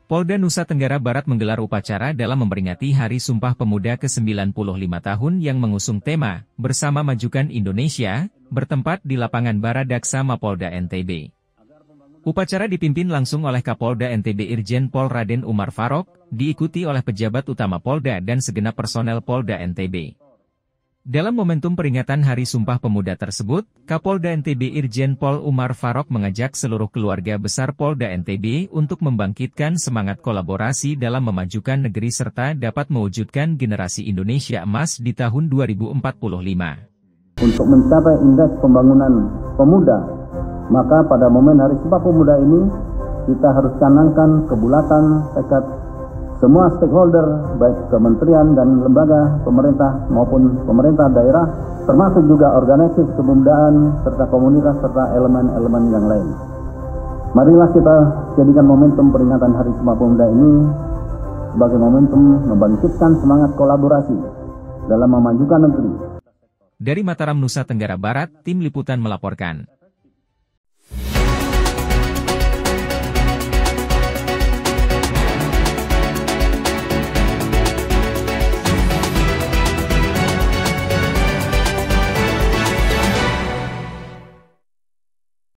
Polda Nusa Tenggara Barat menggelar upacara dalam memperingati Hari Sumpah Pemuda ke-95 tahun yang mengusung tema, Bersama Majukan Indonesia, bertempat di lapangan Baradaksa Mapolda NTB. Upacara dipimpin langsung oleh Kapolda NTB Irjen Pol Raden Umar Farok, diikuti oleh pejabat utama Polda dan segenap personel Polda NTB. Dalam momentum peringatan Hari Sumpah Pemuda tersebut, Kapolda NTB Irjen Pol Umar Farok mengajak seluruh keluarga besar Polda NTB untuk membangkitkan semangat kolaborasi dalam memajukan negeri serta dapat mewujudkan generasi Indonesia emas di tahun 2045. Untuk mencapai indeks pembangunan pemuda, maka pada momen Hari Sumpah Pemuda ini, kita harus canangkan kebulatan tekad semua stakeholder, baik kementerian dan lembaga pemerintah maupun pemerintah daerah, termasuk juga organisasi kepemudaan, serta komunitas, serta elemen-elemen yang lain. Marilah kita jadikan momentum peringatan Hari Sumpah Pemuda ini sebagai momentum membangkitkan semangat kolaborasi dalam memajukan negeri. Dari Mataram, Nusa Tenggara Barat, Tim Liputan melaporkan.